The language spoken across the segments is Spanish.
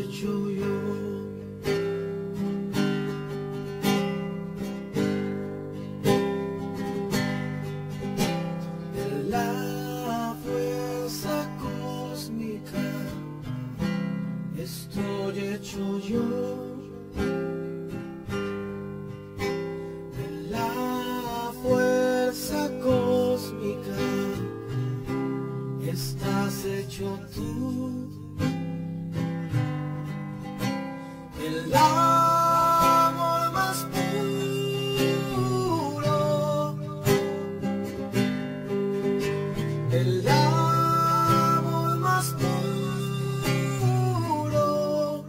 hecho yo. De la fuerza cósmica estoy hecho yo. De la fuerza cósmica estás hecho tú. El amor más puro, el amor más puro,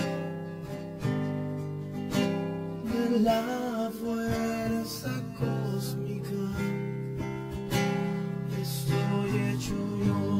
de la fuerza cósmica estoy hecho yo.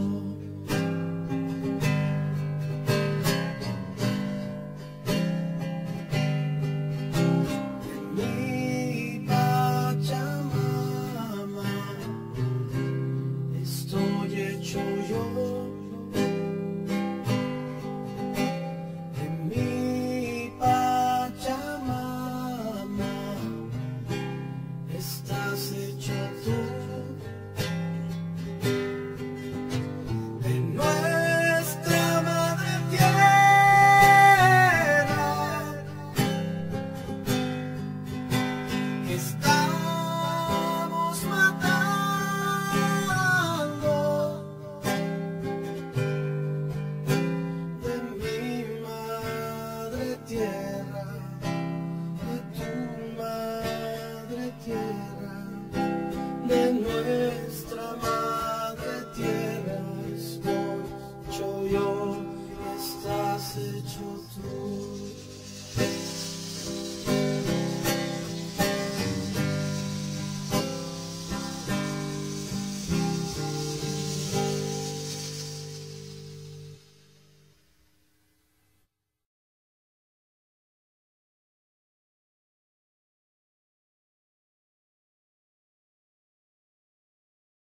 Estamos matando de mi madre tierra, de tu madre tierra, de nuestra madre tierra. Estoy hecho yo, estás hecho tú.